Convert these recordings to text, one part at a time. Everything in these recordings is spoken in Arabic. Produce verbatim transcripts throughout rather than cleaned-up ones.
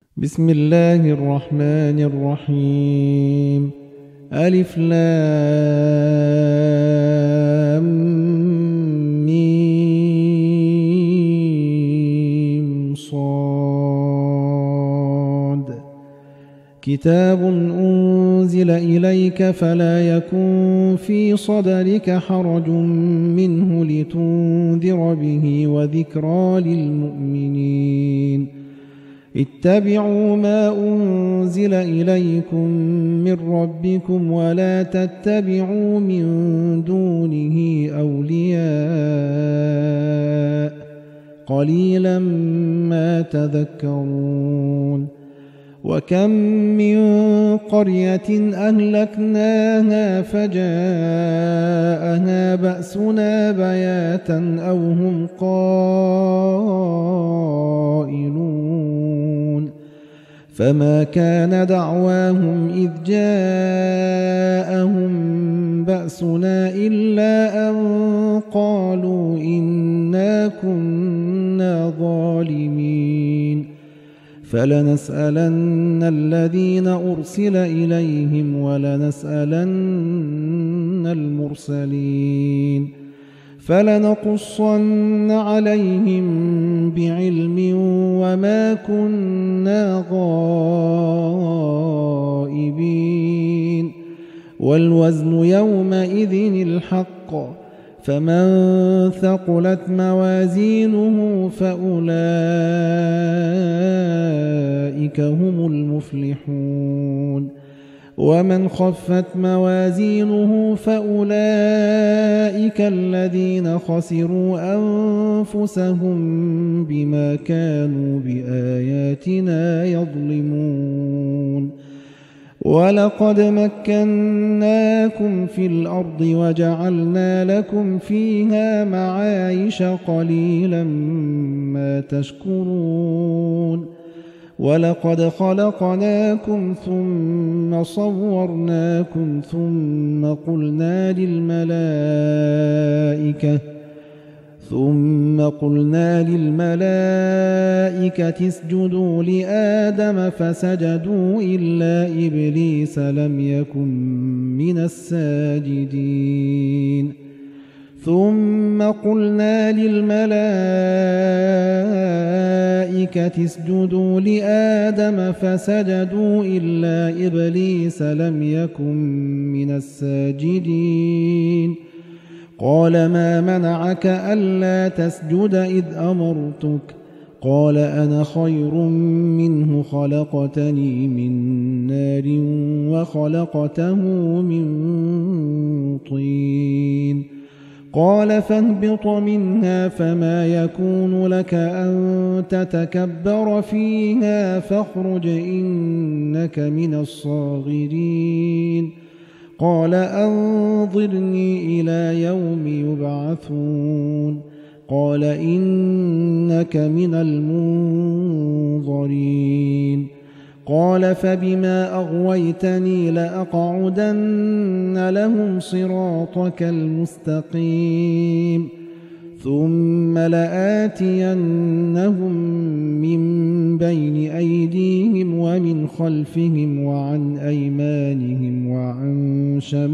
بسم الله الرحمن الرحيم. ألف لام ميم صاد. كتاب أنزل إليك فلا يكن في صدرك حرج منه لتنذر به وذكرى للمؤمنين. اتبعوا ما أنزل إليكم من ربكم ولا تتبعوا من دونه أولياء قليلا ما تذكرون. وكم من قرية أهلكناها فجاءها بأسنا بياتا أو هم قائلون. فما كان دعواهم إذ جاءهم بأسنا إلا أن قالوا إنا كنا ظالمين. فلنسألن الذين أرسل إليهم ولنسألن المرسلين. فلنقصن عليهم بعلم وما كنا غائبين. والوزن يومئذ الحق. فمن ثقلت موازينه فأولئك هم المفلحون. ومن خفت موازينه فأولئك الذين خسروا أنفسهم بما كانوا بآياتنا يظلمون. ولقد مكناكم في الأرض وجعلنا لكم فيها معايش قليلا ما تشكرون. ولقد خلقناكم ثم صورناكم ثم قلنا للملائكة ثم قلنا للملائكة اسجدوا لآدم فسجدوا إلا إبليس لم يكن من الساجدين. ثم قلنا للملائكة اسجدوا لآدم فسجدوا إلا إبليس لم يكن من الساجدين. قال ما منعك ألا تسجد إذ أمرتك؟ قال أنا خير منه خلقتني من نار وخلقته من طين. قال فاهبط منها فما يكون لك أن تتكبر فيها فاخرج إنك من الصاغرين. قال أنظرني إلى يوم يبعثون. قال إنك من المنظرين. قال فبما أغويتني لأقعدن لهم صراطك المستقيم ثم لآتينهم من بين أيديهم ومن خلفهم وعن أيمانهم وعن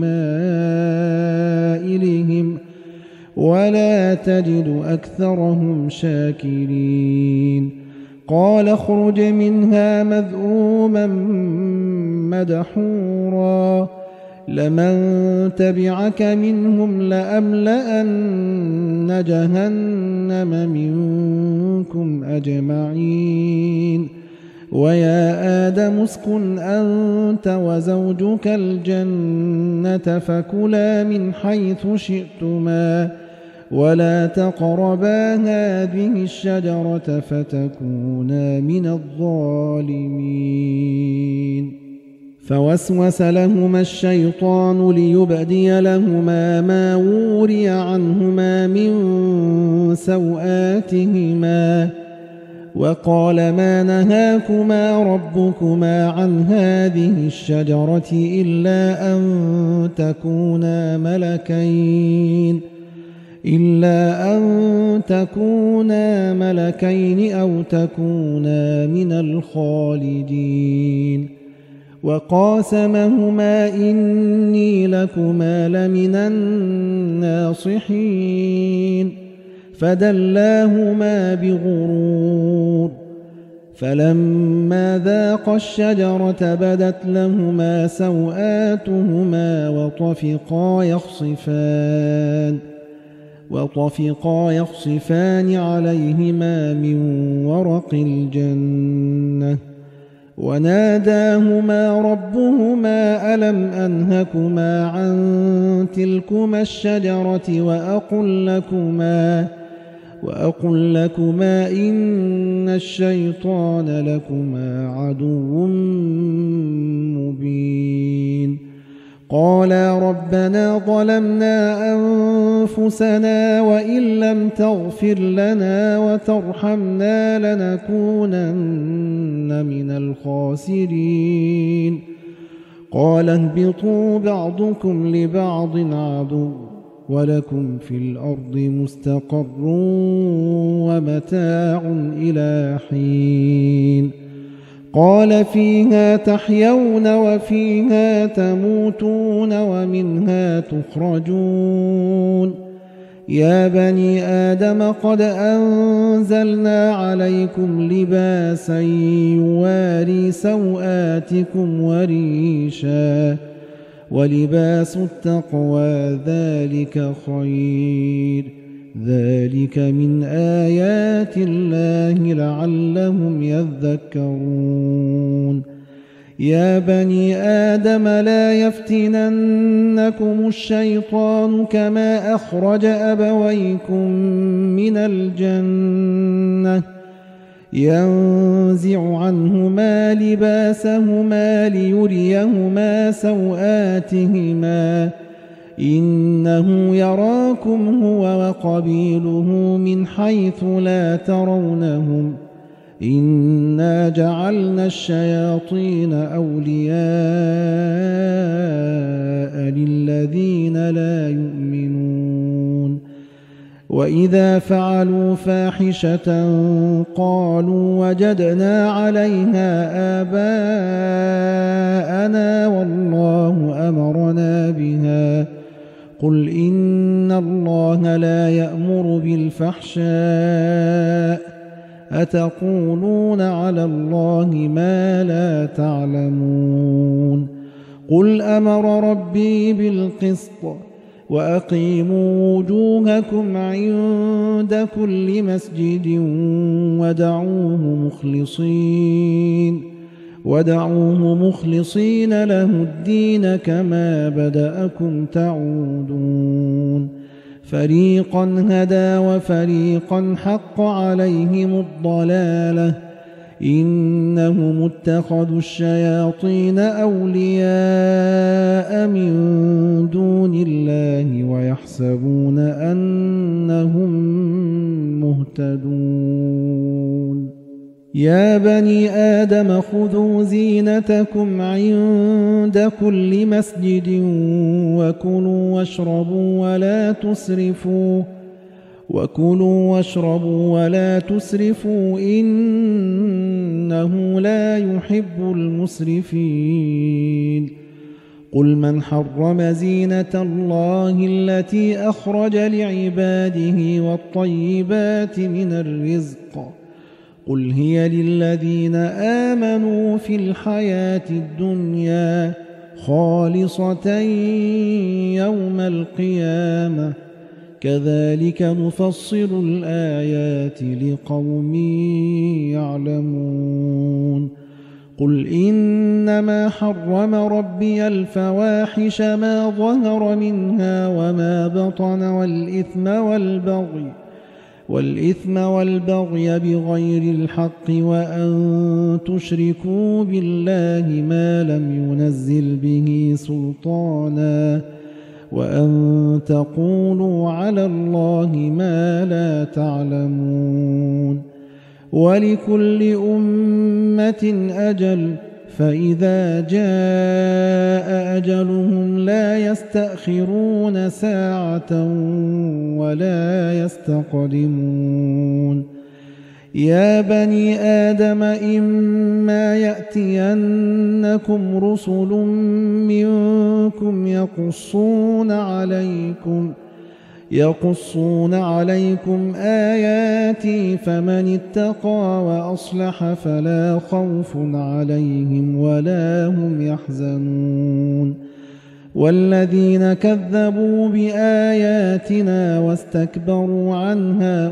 شمائلهم ولا تجد أكثرهم شاكرين. قال اخرج منها مذءوما مدحورا لمن تبعك منهم لأملأن جهنم منكم أجمعين. ويا آدم اسكن أنت وزوجك الجنة فكلا من حيث شئتما ولا تقربا هذه الشجرة فتكونا من الظالمين. فوسوس لهما الشيطان ليبدي لهما ما وري عنهما من سوآتهما وقال ما نهاكما ربكما عن هذه الشجرة إلا أن تكونا ملكين إلا أن تكونا ملكين أو تكونا من الخالدين وقاسمهما إني لكما لمن الناصحين فدلاهما بغرور فلما ذاقا الشجرة بدت لهما سوآتهما وطفقا يخصفان وطفقا يخصفان عليهما من ورق الجنة وناداهما ربهما ألم أنهكما عن تلكما الشجرة وأقل لكما وأقل لكما إن الشيطان لكما عدو مبين قالا ربنا ظلمنا أنفسنا وإن لم تغفر لنا وترحمنا لنكونن من الخاسرين قال اهبطوا بعضكم لبعض عدو ولكم في الأرض مستقر ومتاع إلى حين قال فيها تحيون وفيها تموتون ومنها تخرجون يا بني آدم قد أنزلنا عليكم لباسا يواري سوآتكم وريشا ولباس التقوى ذلك خير ذلك من آيات الله لعلهم يذكرون يا بني آدم لا يفتننكم الشيطان كما أخرج أبويكم من الجنة ينزع عنهما لباسهما ليريهما سوآتهما إنه يراكم هو وقبيله من حيث لا ترونهم إنا جعلنا الشياطين أولياء للذين لا يؤمنون وإذا فعلوا فاحشة قالوا وجدنا عليها آباءنا والله أمرنا بها قل إن الله لا يأمر بالفحشاء أتقولون على الله ما لا تعلمون قل أمر ربي بالقسط وأقيموا وجوهكم عند كل مسجد ودعوه مخلصين ودعوه مخلصين له الدين كما بدأكم تعودون فريقا هدى وفريقا حق عليهم الضلالة إنهم اتخذوا الشياطين أولياء من دون الله ويحسبون أنهم مهتدون يا بني آدم خذوا زينتكم عند كل مسجد وكلوا واشربوا ولا تسرفوا وكلوا واشربوا ولا تسرفوا إنه لا يحب المسرفين قل من حرم زينة الله التي أخرج لعباده والطيبات من الرزق قل هي للذين آمنوا في الحياة الدنيا خالصة يوم القيامة كذلك نفصل الآيات لقوم يعلمون قل إنما حرم ربي الفواحش ما ظهر منها وما بطن والإثم والبغي والإثم والبغي بغير الحق وأن تشركوا بالله ما لم ينزل به سلطانا وأن تقولوا على الله ما لا تعلمون ولكل أمة أجل فإذا جاء أجلهم لا يستأخرون ساعة ولا يستقدمون يا بني آدم إما يأتينكم رسل منكم يقصون عليكم يقصون عليكم آياتي فمن اتقى وأصلح فلا خوف عليهم ولا هم يحزنون والذين كذبوا بآياتنا واستكبروا عنها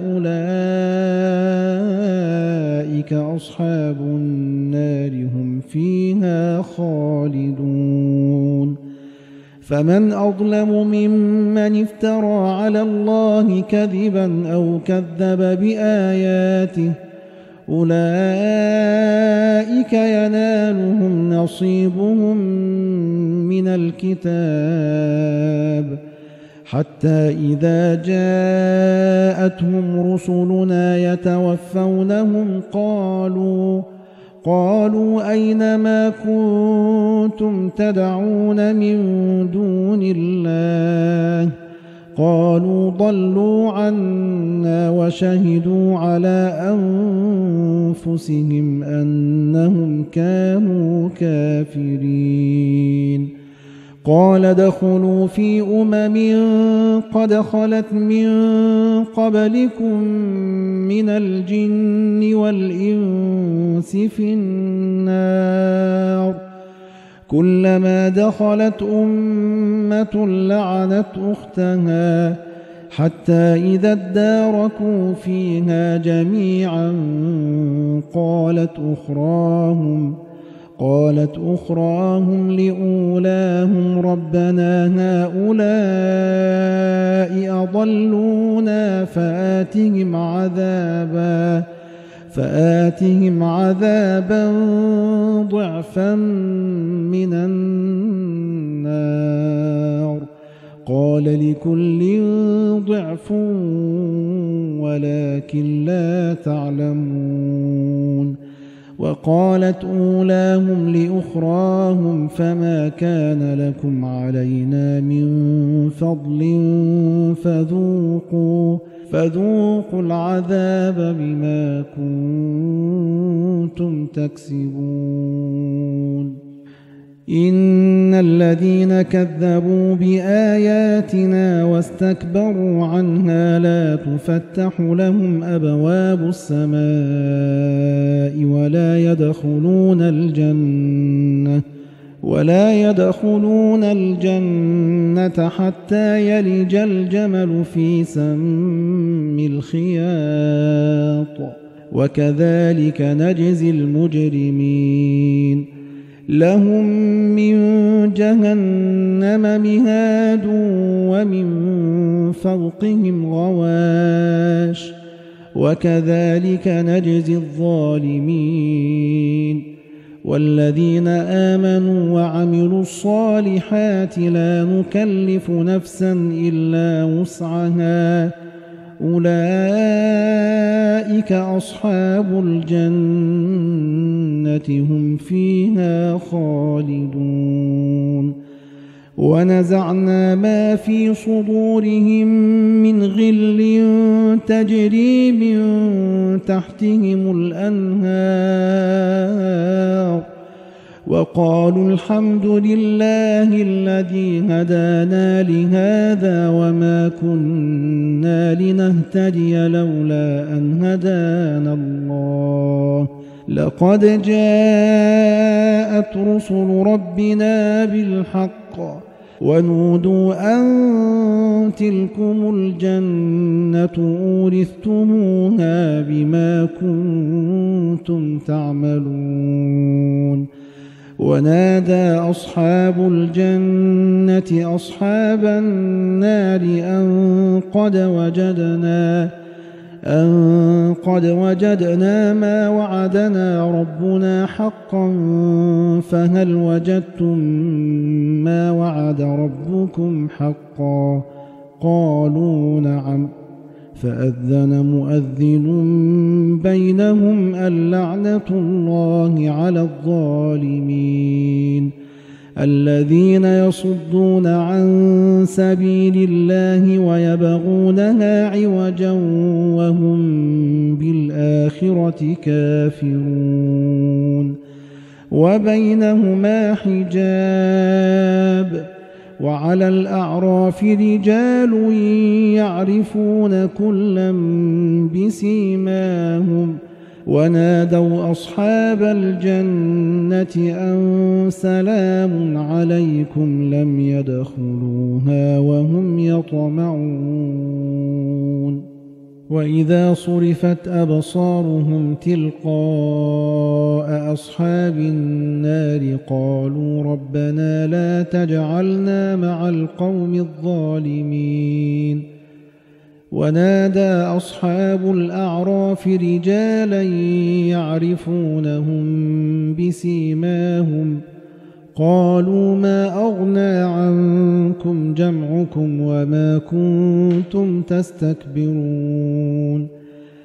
أولئك أصحاب النار هم فيها خالدون فمن أظلم ممن افترى على الله كذبا أو كذب بآياته أولئك ينالهم نصيبهم من الكتاب حتى إذا جاءتهم رسلنا يتوفونهم قالوا قالوا أين ما كنتم تدعون من دون الله قالوا ضلوا عنا وشهدوا على أنفسهم أنهم كانوا كافرين قال ادخلوا في أمم قد خلت من قبلكم من الجن والإنس في النار كلما دخلت أمة لعنت أختها حتى إذا اداركوا فيها جميعا قالت أخراهم قالت أخراهم لأولاهم ربنا هؤلاء أضلونا فآتهم عذابا فآتهم عذابا ضعفا من النار قال لكل ضعف ولكن لا تعلمون وقالت أولاهم لأخراهم فما كان لكم علينا من فضل فذوقوا فذوقوا العذاب بما كنتم تكسبون إن الذين كذبوا بآياتنا واستكبروا عنها لا تفتح لهم أبواب السماء ولا يدخلون الجنة ولا يدخلون الجنة حتى يلج الجمل في سم الخياط وكذلك نجزي المجرمين لهم من جهنم مهاد ومن فوقهم غواش وكذلك نجزي الظالمين والذين آمنوا وعملوا الصالحات لا نكلف نفسا إلا وسعها أولئك أصحاب الجنة هم فيها خالدون ونزعنا ما في صدورهم من غل تجري من تحتهم الأنهار وقالوا الحمد لله الذي هدانا لهذا وما كنا لنهتدي لولا أن هدانا الله لقد جاءت رسل ربنا بالحق ونودوا أن تلكم الجنة أورثتموها بما كنتم تعملون ونادى أصحاب الجنة أصحاب النار أن قد وجدنا أن قد وجدنا ما وعدنا ربنا حقا فهل وجدتم ما وعد ربكم حقا قالوا نعم فأذن مؤذن بينهم اللعنة الله على الظالمين الذين يصدون عن سبيل الله ويبغونها عوجا وهم بالآخرة كافرون وبينهما حجاب وعلى الأعراف رجال يعرفون كلا بسيماهم ونادوا أصحاب الجنة أن سلام عليكم لم يدخلوها وهم يطمعون وإذا صرفت أبصارهم تلقاء أصحاب النار قالوا ربنا لا تجعلنا مع القوم الظالمين ونادى أصحاب الأعراف رجالا يعرفونهم بسيماهم قالوا ما أغنى عنكم جمعكم وما كنتم تستكبرون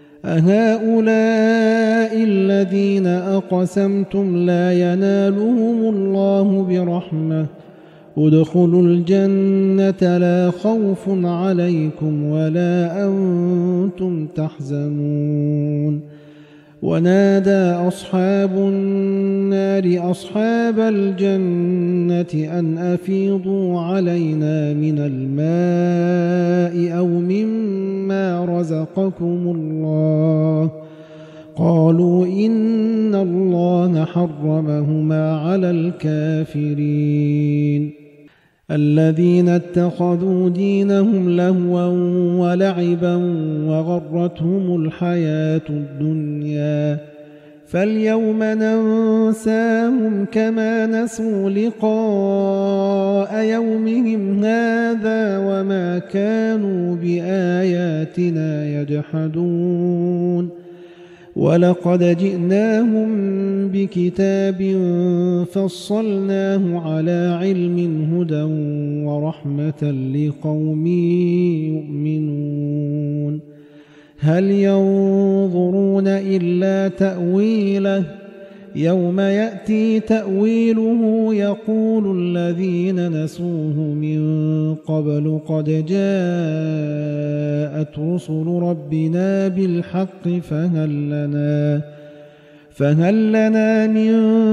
أهؤلاء الذين أقسمتم لا ينالهم الله برحمة ادخلوا الجنة لا خوف عليكم ولا أنتم تحزنون ونادى أصحاب النار أصحاب الجنة أن أفيضوا علينا من الماء أو مما رزقكم الله قالوا إن الله حرمهما على الكافرين الذين اتخذوا دينهم لهوا ولعبا وغرتهم الحياة الدنيا فاليوم ننساهم كما نسوا لقاء يومهم هذا وما كانوا بآياتنا يجحدون ولقد جئناهم بكتاب فصلناه على علم هدى ورحمة لقوم يؤمنون هل ينظرون إلا تأويله يوم يأتي تأويله يقول الذين نسوه من قبل قد جاءت رسل ربنا بالحق فهل لنا فهل لنا من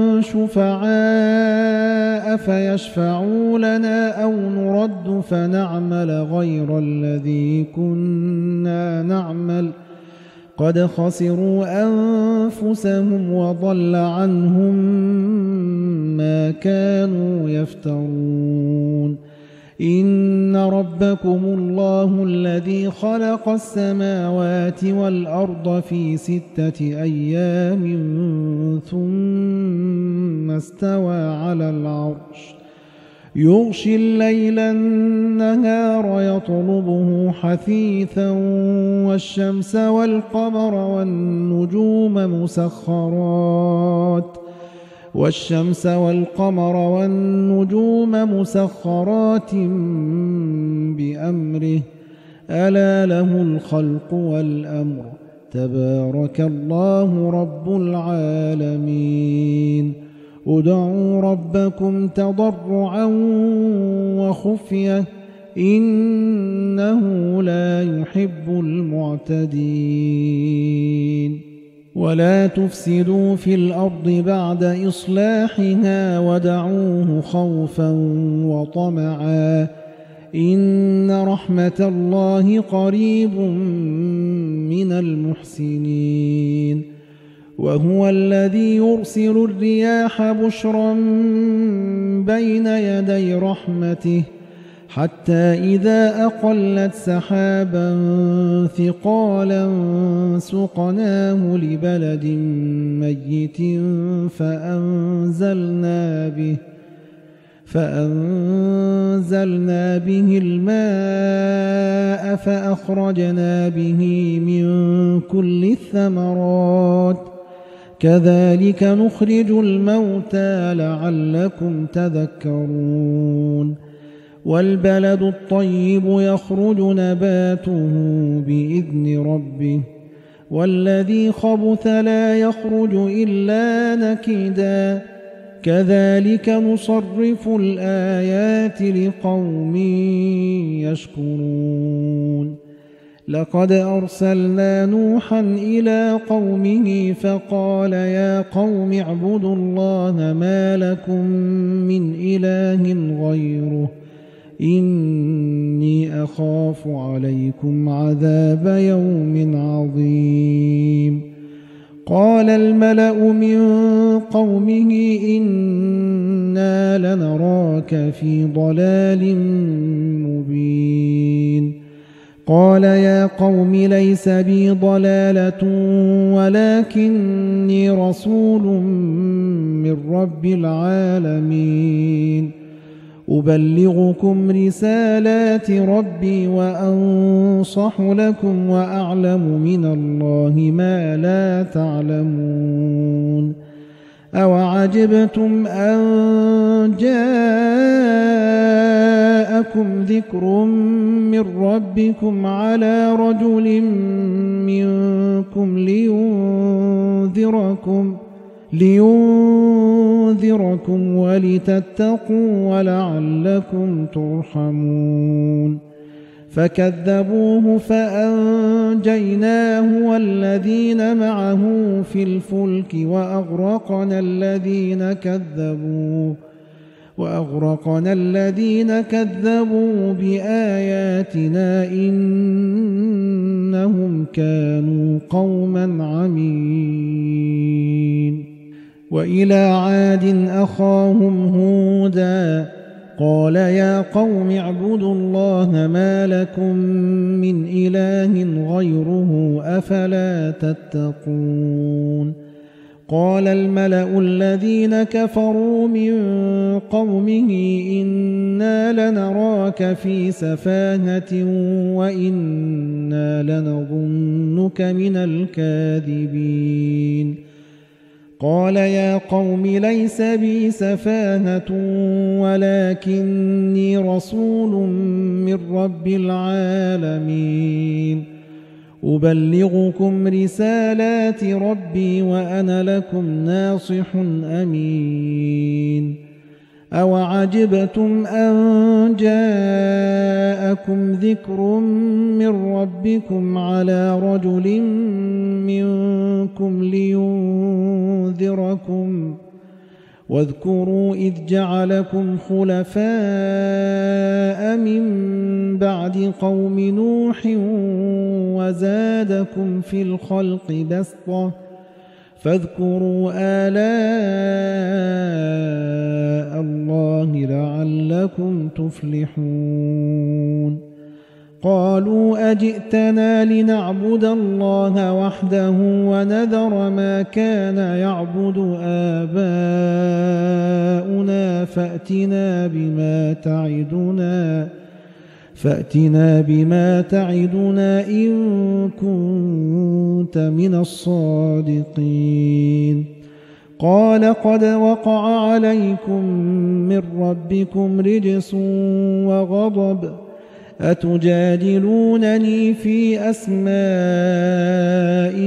شفعاء فيشفعوا لنا أو نرد فنعمل غير الذي كنا نعمل قد خسروا أنفسهم وضل عنهم ما كانوا يفترون إن ربكم الله الذي خلق السماوات والأرض في ستة أيام ثم استوى على العرش يغشي الليل النهار يطلبه حثيثا والشمس والقمر والنجوم مسخرات والشمس والقمر والنجوم مسخرات بأمره ألا له الخلق والأمر تبارك الله رب العالمين ادعوا ربكم تضرعا وخفية إنه لا يحب المعتدين ولا تفسدوا في الأرض بعد إصلاحها ودعوه خوفا وطمعا إن رحمة الله قريب من المحسنين وهو الذي يرسل الرياح بشرا بين يدي رحمته حتى إذا أقلت سحابا ثقالا سقناه لبلد ميت فأنزلنا به فأنزلنا به الماء فأخرجنا به من كل الثمرات كذلك نخرج الموتى لعلكم تذكرون والبلد الطيب يخرج نباته بإذن ربه والذي خبث لا يخرج إلا نكدا كذلك نصرف الآيات لقوم يشكرون لقد أرسلنا نوحا إلى قومه فقال يا قوم اعبدوا الله ما لكم من إله غيره إني أخاف عليكم عذاب يوم عظيم قال الملأ من قومه إنا لنراك في ضلال مبين قال يا قوم ليس بي ضلالة ولكني رسول من رب العالمين أبلغكم رسالات ربي وأنصح لكم وأعلم من الله ما لا تعلمون أوعجبتم أن جاءكم ذكر من ربكم على رجل منكم لينذركم لينذركم ولتتقوا ولعلكم ترحمون فكذبوه فأنجيناه والذين معه في الفلك وأغرقنا الذين كذبوا وأغرقنا الذين كذبوا بآياتنا إنهم كانوا قوما عمين وإلى عاد أخاهم هودا قال يا قوم اعبدوا الله ما لكم من إله غيره أفلا تتقون قال الملأ الذين كفروا من قومه إنا لنراك في سفاهة وإنا لنظنك من الكاذبين قال يا قوم ليس بي سفاهة ولكني رسول من رب العالمين أبلغكم رسالات ربي وأنا لكم ناصح أمين أوعجبتم أن جاءكم ذكر من ربكم على رجل منكم لينذركم واذكروا إذ جعلكم خلفاء من بعد قوم نوح وزادكم في الخلق بسطة فاذكروا آلاء الله لعلكم تفلحون قالوا أجئتنا لنعبد الله وحده ونذر ما كان يعبد آباؤنا فأتنا بما تعدنا فأتنا بما تعدنا إن كنت من الصادقين قال قد وقع عليكم من ربكم رجس وغضب أتجادلونني في أسماء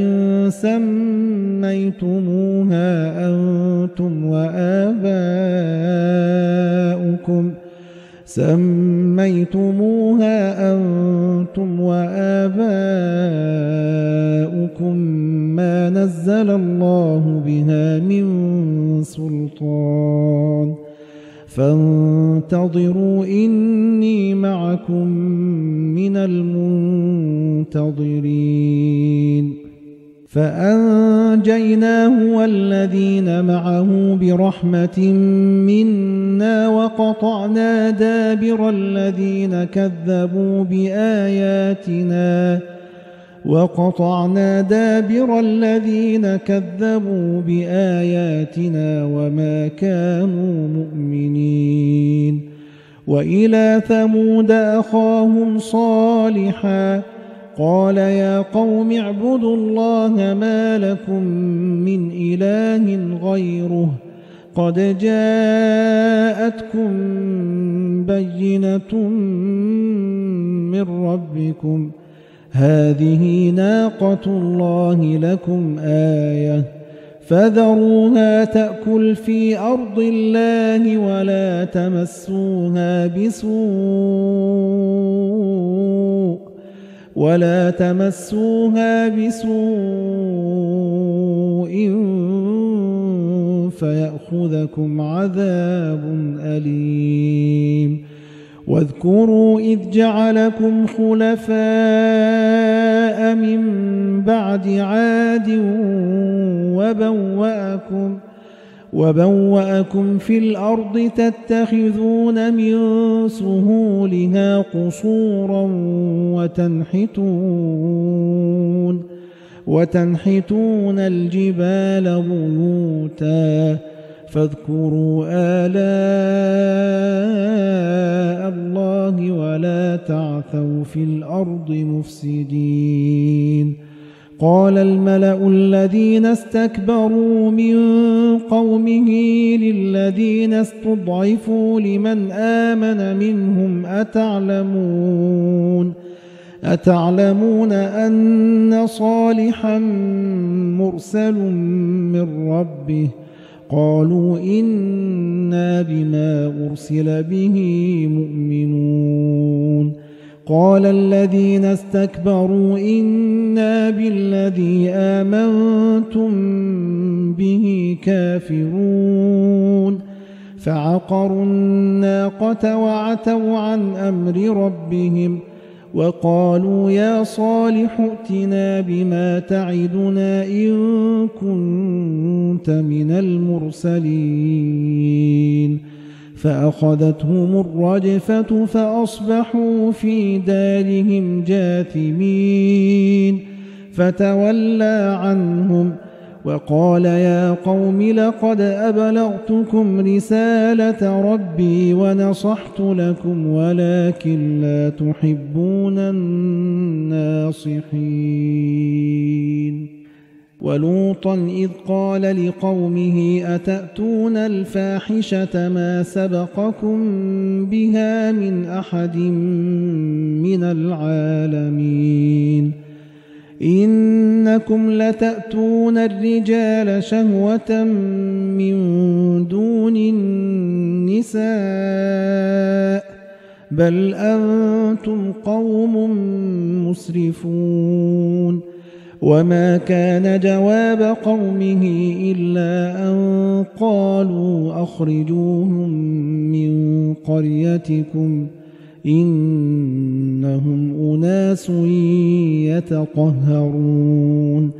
سميتموها أنتم وآباؤكم سميتموها أنتم وآباؤكم ما نزل الله بها من سلطان فانتظروا إني معكم من المنتظرين فأنجيناه والذين معه برحمة منا وقطعنا دابر الذين كذبوا بآياتنا وقطعنا دابر الذين كذبوا بآياتنا وما كانوا مؤمنين وإلى ثمود أخاهم صالحا قال يا قوم اعبدوا الله ما لكم من إله غيره قد جاءتكم بينة من ربكم هذه ناقة الله لكم آية فذروها تأكل في أرض الله ولا تمسوها بسوء ولا تمسوها بسوء فيأخذكم عذاب أليم واذكروا إذ جعلكم خلفاء من بعد عاد وبوأكم وبوأكم في الأرض تتخذون من سهولها قصورا وتنحتون وتنحتون الجبال بيوتا فاذكروا آلاء الله ولا تعثوا في الأرض مفسدين قال الملأ الذين استكبروا من قومه للذين استضعفوا لمن آمن منهم أتعلمون أتعلمون أن صالحا مرسل من ربه قالوا إنا بما أرسل به مؤمنون قال الذين استكبروا إنا بالذي آمنتم به كافرون فعقروا الناقة وعتوا عن أمر ربهم وقالوا يا صالح ائتنا بما تعدنا إن كنت من المرسلين فأخذتهم الرجفة فأصبحوا في دارهم جاثمين فتولى عنهم وقال يا قوم لقد أبلغتكم رسالة ربي ونصحت لكم ولكن لا تحبون الناصحين ولوطا إذ قال لقومه أتأتون الفاحشة ما سبقكم بها من أحد من العالمين إنكم لتأتون الرجال شهوة من دون النساء بل أنتم قوم مسرفون وما كان جواب قومه إلا أن قالوا أخرجوهم من قريتكم إنهم أناس يتطهرون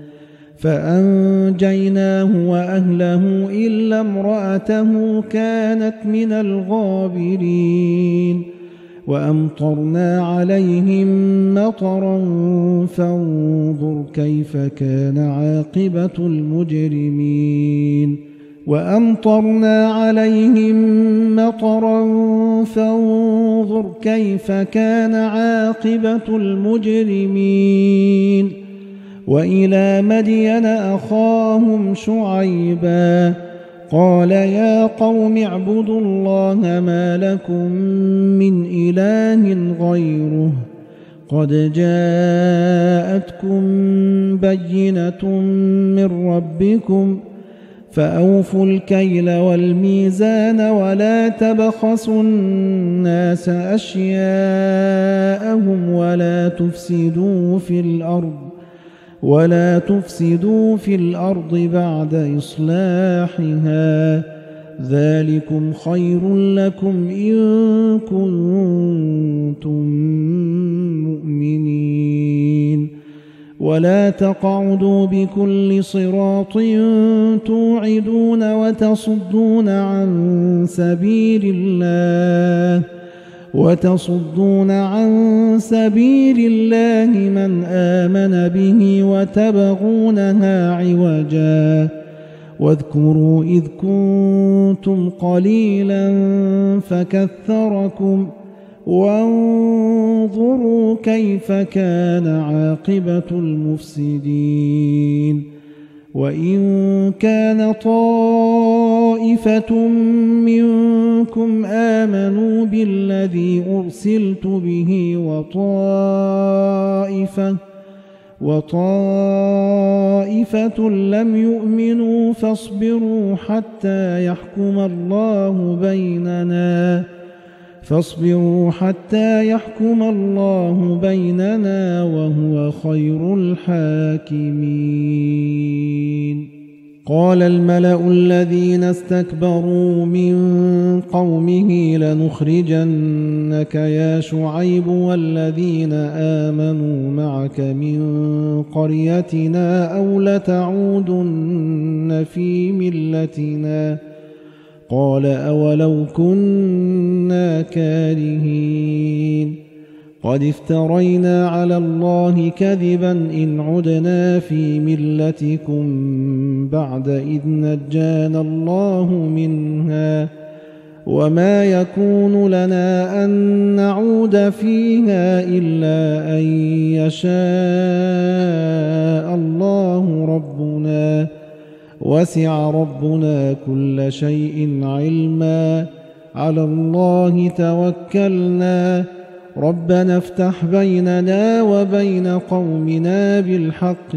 فأنجيناه وأهله إلا امرأته كانت من الغابرين وأمطرنا عليهم مطرا فانظر كيف كان عاقبة المجرمين وأمطرنا عليهم مطرا فانظر كيف كان عاقبة المجرمين وإلى مدين أخاهم شعيبا قال يا قوم اعبدوا الله ما لكم من إله غيره قد جاءتكم بينة من ربكم فأوفوا الكيل والميزان ولا تبخسوا الناس أشياءهم ولا تفسدوا في الأرض ولا تفسدوا في الأرض بعد إصلاحها ذلكم خير لكم إن كنتم مؤمنين ولا تقعدوا بكل صراط توعدون وتصدون عن سبيل الله وتصدون عن سبيل الله من آمن به وتبغونها عوجا واذكروا إذ كنتم قليلا فكثركم وانظروا كيف كان عاقبة المفسدين وإن كان طائفة طائفة منكم آمنوا بالذي أرسلت به وطائفة وطائفة لم يؤمنوا فاصبروا حتى يحكم الله بيننا فاصبروا حتى يحكم الله بيننا وهو خير الحاكمين. قال الملأ الذين استكبروا من قومه لنخرجنك يا شعيب والذين آمنوا معك من قريتنا أو لتعودن في ملتنا قال أولو كنا كارهين قد افترينا على الله كذبا إن عدنا في ملتكم بعد إذ نجانا الله منها وما يكون لنا أن نعود فيها إلا أن يشاء الله ربنا وسع ربنا كل شيء علما على الله توكلنا ربنا افتح بيننا وبين قومنا بالحق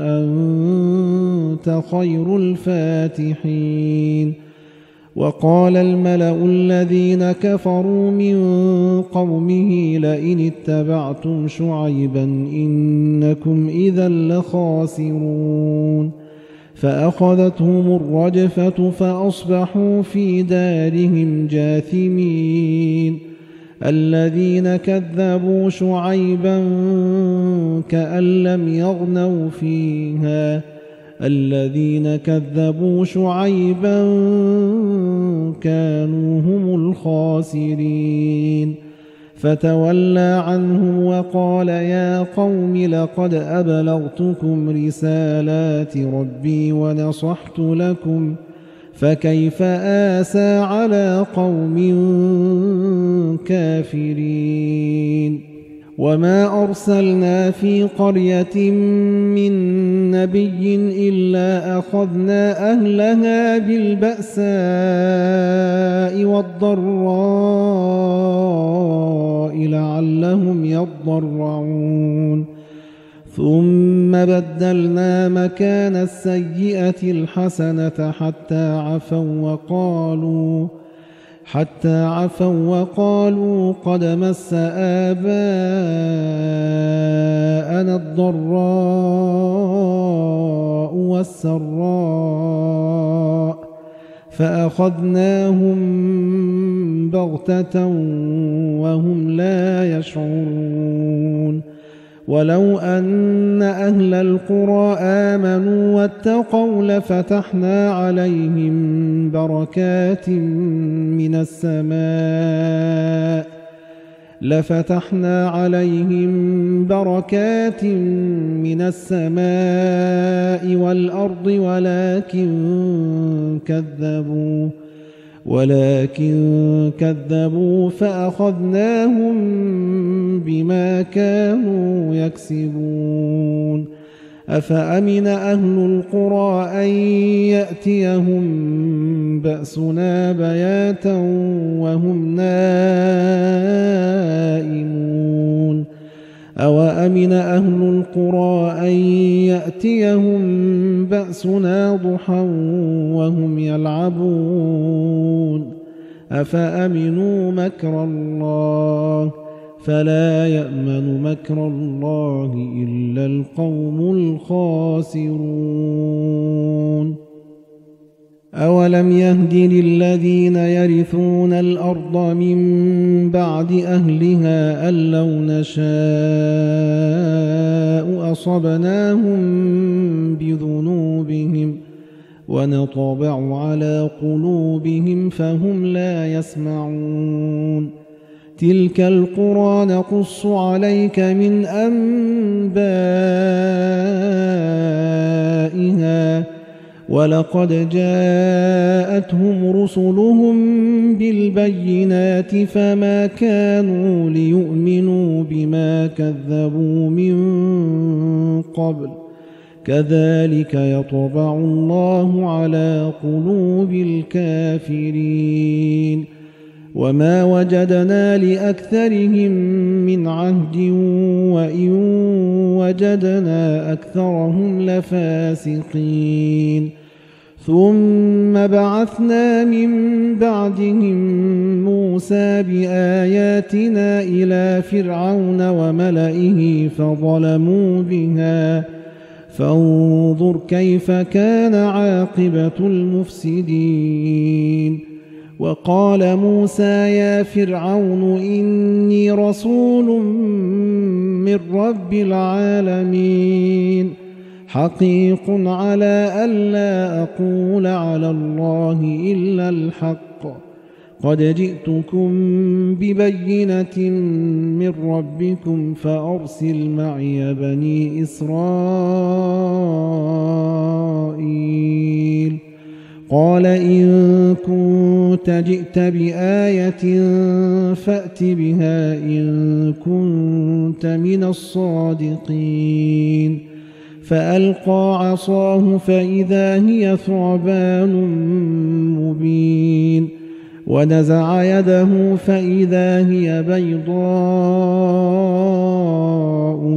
وأنت خير الفاتحين. وقال الملأ الذين كفروا من قومه لئن اتبعتم شعيبا إنكم إذا لخاسرون فأخذتهم الرجفة فأصبحوا في دارهم جاثمين. الذين كذبوا شعيبا كأن لم يغنوا فيها الذين كذبوا شعيبا كانوا هم الخاسرين فتولى عنهم وقال يا قوم لقد أبلغتكم رسالات ربي ونصحت لكم فكيف آسى على قوم كافرين. وما أرسلنا في قرية من نبي إلا أخذنا أهلها بالبأساء والضراء لعلهم يضرعون ثم بدلنا مكان السيئة الحسنة حتى عفوا وقالوا حتى عفوا وقالوا قد مس آباءنا الضراء والسراء فأخذناهم بغتة وهم لا يشعرون. ولو أن أهل القرى آمنوا واتقوا لفتحنا عليهم بركات من السماء لفتحنا عليهم بركات من السماء والأرض ولكن كذبوا ولكن كذبوا فأخذناهم بما كانوا يكسبون. أفأمن أهل القرى أن يأتيهم بأسنا بياتا وهم نائمون أوأمن أهل القرى أن يأتيهم بأسنا ضحى وهم يلعبون أفأمنوا مكر الله فلا يأمن مكر الله إلا القوم الخاسرون. أولم يهد للذين يرثون الأرض من بعد أهلها أن لو نشاء أصبناهم بذنوبهم ونطبع على قلوبهم فهم لا يسمعون. تلك القرى نقص عليك من أنبائها ولقد جاءتهم رسلهم بالبينات فما كانوا ليؤمنوا بما كذبوا من قبل كذلك يطبع الله على قلوب الكافرين وما وجدنا لأكثرهم من عهد وإن وجدنا أكثرهم لفاسقين ثم بعثنا من بعدهم موسى بآياتنا إلى فرعون وملئه فظلموا بها فانظر كيف كان عاقبة المفسدين وقال موسى يا فرعون إني رسول من رب العالمين حقيق على ألا أقول على الله إلا الحق قد جئتكم ببينة من ربكم فأرسل معي بني إسرائيل قال إن كنت جئت بآية فأت بها إن كنت من الصادقين فألقى عصاه فإذا هي ثعبان مبين ونزع يده فإذا هي بيضاء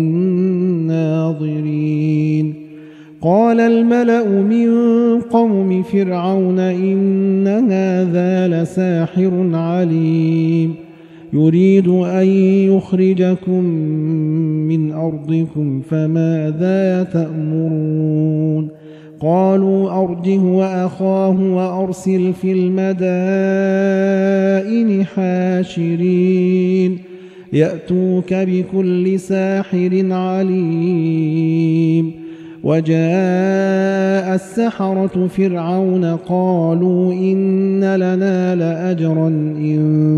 للناظرين قال الملأ من قوم فرعون إن هذا لساحر عليم يريد أن يخرجكم من أرضكم فماذا تأمرون قالوا أرجه وأخاه وأرسل في المدائن حاشرين يأتوك بكل ساحر عليم وجاء السحرة فرعون قالوا إن لنا لأجرا إن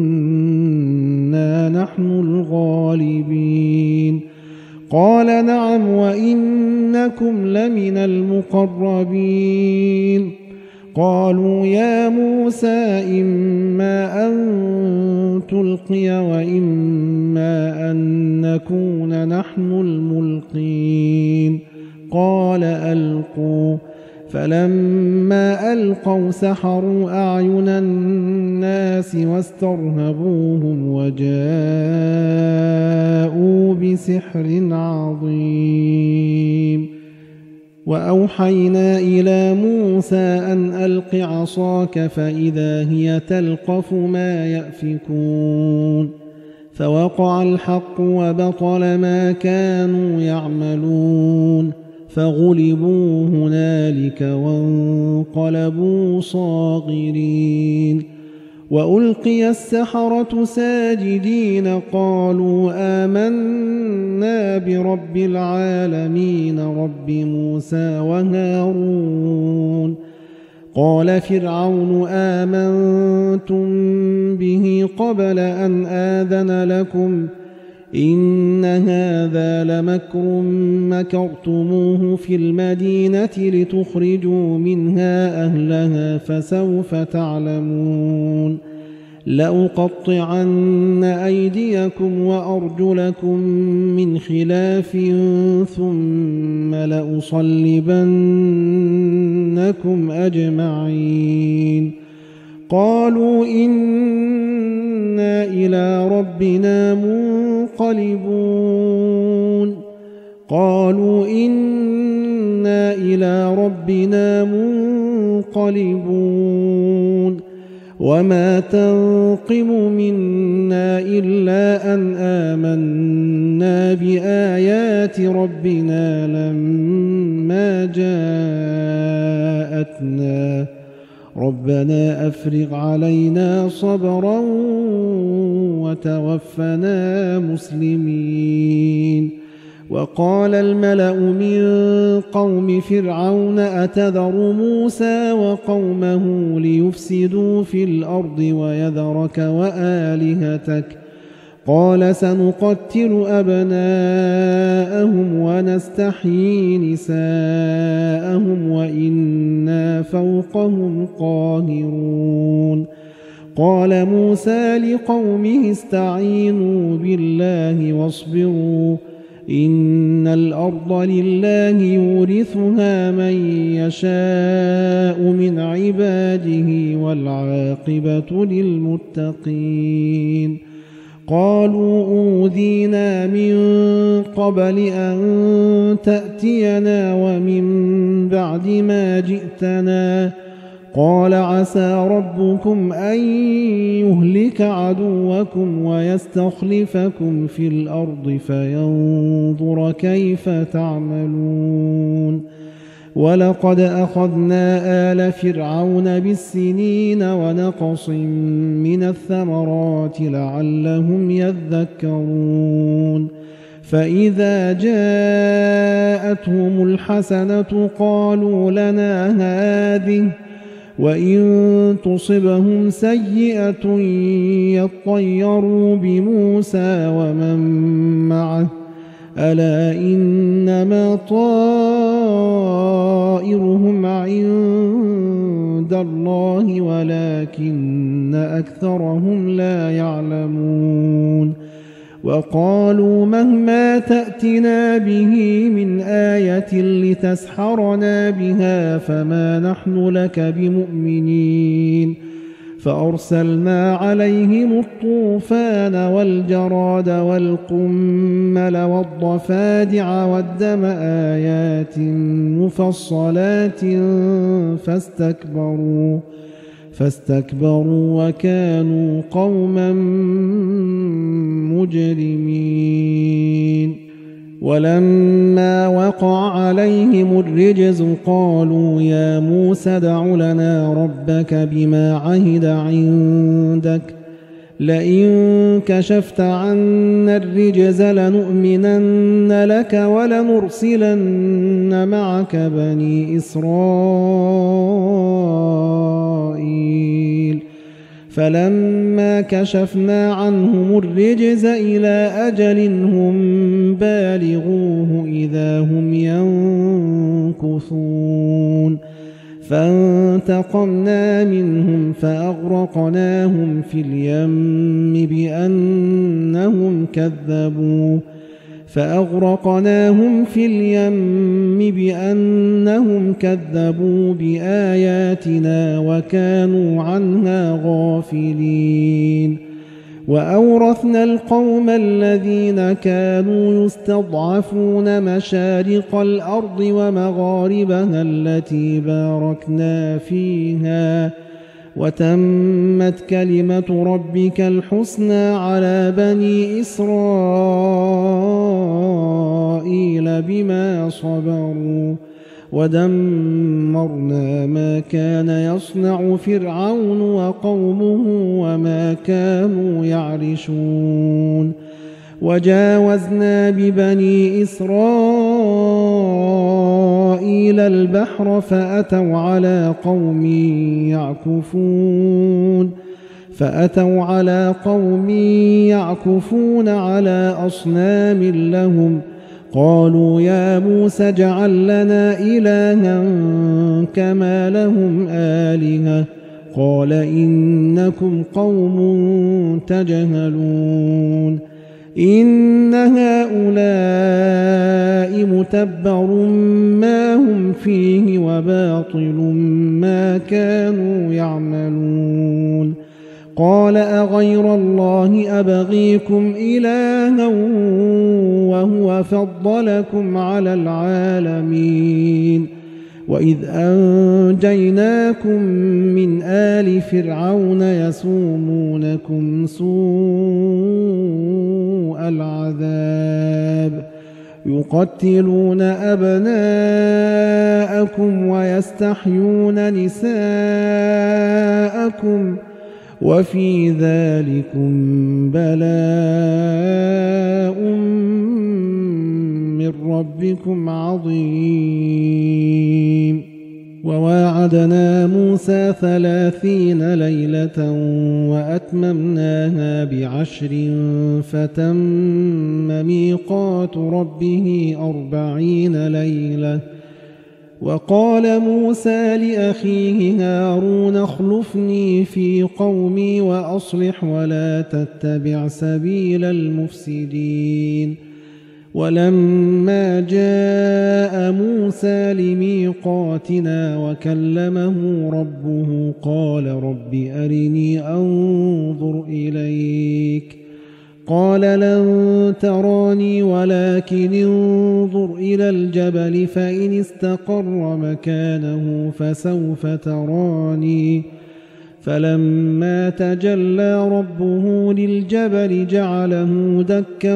كنا نحن الغالبين قال نعم وإنكم لمن المقربين قالوا يا موسى إما أن تلقي وإما أن نكون نحن الملقين قال ألقوا فلما ألقوا سحروا أعين الناس واسترهبوهم وجاءوا بسحر عظيم وأوحينا إلى موسى أن ألق عصاك فإذا هي تلقف ما يأفكون فوقع الحق وبطل ما كانوا يعملون فغلبوا هنالك وانقلبوا صاغرين وألقي السحرة ساجدين قالوا آمنا برب العالمين رب موسى وهارون قال فرعون آمنتم به قبل أن آذن لكم إن هذا لمكر مكرتموه في المدينة لتخرجوا منها أهلها فسوف تعلمون لأقطعن أيديكم وأرجلكم من خلاف ثم لأصلبنكم أجمعين قالوا إنا إلى ربنا منقلبون قالوا إنا إلى ربنا منقلبون وما تنقم منا إلا أن آمنا بآيات ربنا لما جاءتنا ربنا أفرغ علينا صبرا وتوفنا مسلمين وقال الملأ من قوم فرعون أتذر موسى وقومه ليفسدوا في الأرض ويذرك وآلهتك قال سنقتل أبناءهم ونستحيي نساءهم وإنا فوقهم قاهرون قال موسى لقومه استعينوا بالله واصبروا إن الأرض لله يورثها من يشاء من عباده والعاقبة للمتقين. قالوا أوذينا من قبل أن تأتينا ومن بعد ما جئتنا. قال عسى ربكم أن يهلك عدوكم ويستخلفكم في الأرض فينظر كيف تعملون. ولقد أخذنا آل فرعون بالسنين ونقص من الثمرات لعلهم يذكرون. فإذا جاءتهم الحسنة قالوا لنا هذه وإن تصبهم سيئة يطيروا بموسى ومن معه ألا إنما طائرهم عند الله ولكن أكثرهم لا يعلمون. وقالوا مهما تأتنا به من آية لتسحرنا بها فما نحن لك بمؤمنين. فأرسلنا عليهم الطوفان والجراد والقمل والضفادع والدم آيات مفصلات فاستكبروا فاستكبروا وكانوا قوما مجرمين. ولما وقع عليهم الرجز قالوا يا موسى ادع لنا ربك بما عهد عندك لئن كشفت عنا الرجز لنؤمنن لك ولنرسلن معك بني إسرائيل. فلما كشفنا عنهم الرجز إلى أجل هم بالغوه إذا هم ينكثون. فانتقمنا منهم فأغرقناهم في اليم بأنهم كذبوا فأغرقناهم في اليم بأنهم كذبوا بآياتنا وكانوا عنها غافلين. وأورثنا القوم الذين كانوا يستضعفون مشارق الأرض ومغاربها التي باركنا فيها وتمت كلمة ربك الحسنى على بني إسرائيل بما صبروا ودمرنا ما كان يصنع فرعون وقومه وما كانوا يعرشون. وجاوزنا ببني إسرائيل البحر فأتوا على قوم يعكفون فأتوا على قوم يعكفون على أصنام لهم قالوا يا موسى اجعل لنا إلها كما لهم آلهة قال إنكم قوم تجهلون. إن هؤلاء متبر ما هم فيه وباطل ما كانوا يعملون. قال أغير الله أبغيكم إلها وهو فضلكم على العالمين وإذ أنجيناكم من آل فرعون يسومونكم سوء العذاب يقتلون أبناءكم ويستحيون نساءكم وفي ذلكم بلاء من ربكم عظيم. وواعدنا موسى ثلاثين ليلة وأتممناها بعشر فتم ميقات ربه أربعين ليلة. وقال موسى لأخيه هارون اخلفني في قومي وأصلح ولا تتبع سبيل المفسدين ولما جاء موسى لميقاتنا وكلمه ربه قال رب أرني أنظر إليك قال لن تراني ولكن انظر إلى الجبل فإن استقر مكانه فسوف تراني فلما تجلى ربه للجبل جعله دكا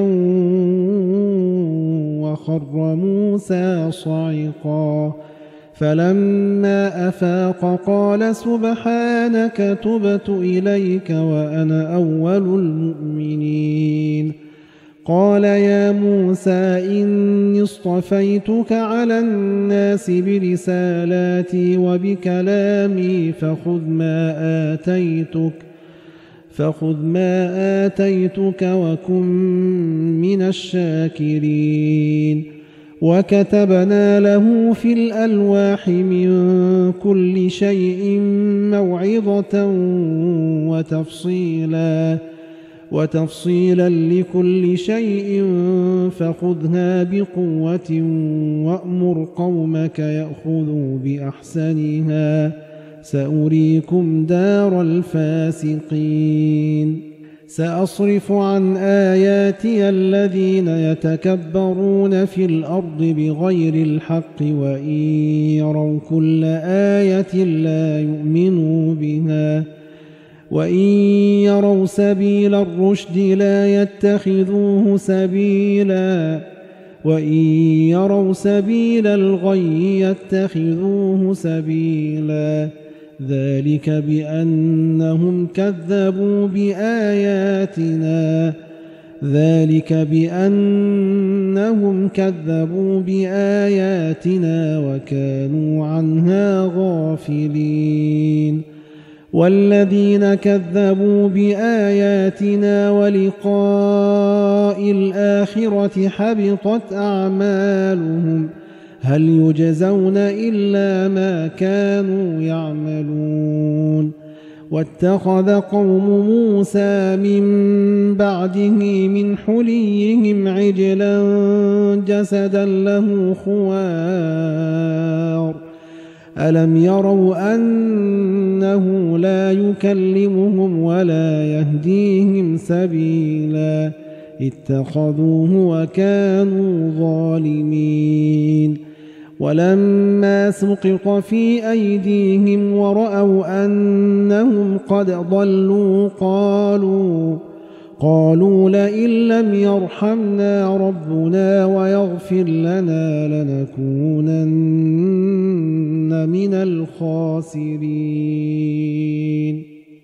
وخر موسى صعقا فلما أفاق قال سبحانك تبت إليك وأنا أول المؤمنين قال يا موسى إني اصطفيتك على الناس برسالاتي وبكلامي فخذ ما آتيتك فخذ ما آتيتك وكن من الشاكرين وكتبنا له في الألواح من كل شيء موعظة وتفصيلا وتفصيلا لكل شيء فخذها بقوة وأمر قومك يأخذوا بأحسنها سأريكم دار الفاسقين سأصرف عن آياتي الذين يتكبرون في الأرض بغير الحق وإن يروا كل آية لا يؤمنوا بها وإن يروا سبيل الرشد لا يتخذوه سبيلا وإن يروا سبيل الغي يتخذوه سبيلا ذلك بأنهم كذبوا بآياتنا ذلك بأنهم كذبوا بآياتنا وكانوا عنها غافلين والذين كذبوا بآياتنا ولقاء الآخرة حبطت أعمالهم هل يجزون إلا ما كانوا يعملون واتخذ قوم موسى من بعده من حليهم عجلا جسدا له خوار ألم يروا أنه لا يكلمهم ولا يهديهم سبيلا اتخذوه وكانوا ظالمين ولما سقط في أيديهم ورأوا أنهم قد ضلوا قالوا قالوا لئن لم يرحمنا ربنا ويغفر لنا لنكونن من الخاسرين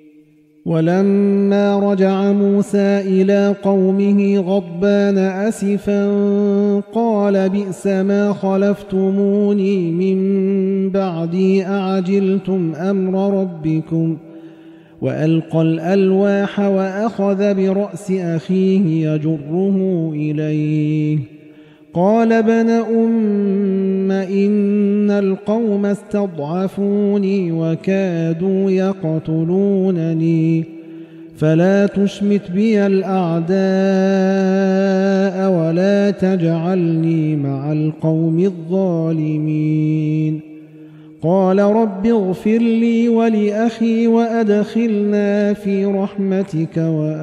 ولما رجع موسى إلى قومه غضبان أسفا قال بئس ما خلفتموني من بعدي أعجلتم أمر ربكم وألقى الألواح وأخذ برأس أخيه يجره إليه قال ابن أم إن القوم استضعفوني وكادوا يقتلونني فلا تشمت بي الأعداء ولا تجعلني مع القوم الظالمين قال رب اغفر لي ولأخي وأدخلنا في رحمتك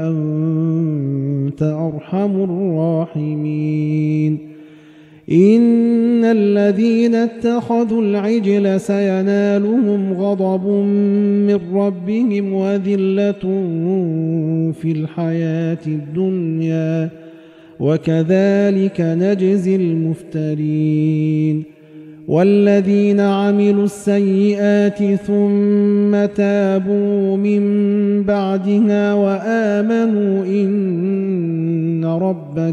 وأنت أرحم الراحمين إن الذين اتخذوا العجل سينالهم غضب من ربهم وذلة في الحياة الدنيا وكذلك نجزي المفترين والذين عملوا السيئات ثم تابوا من بعدها وآمنوا إن ربك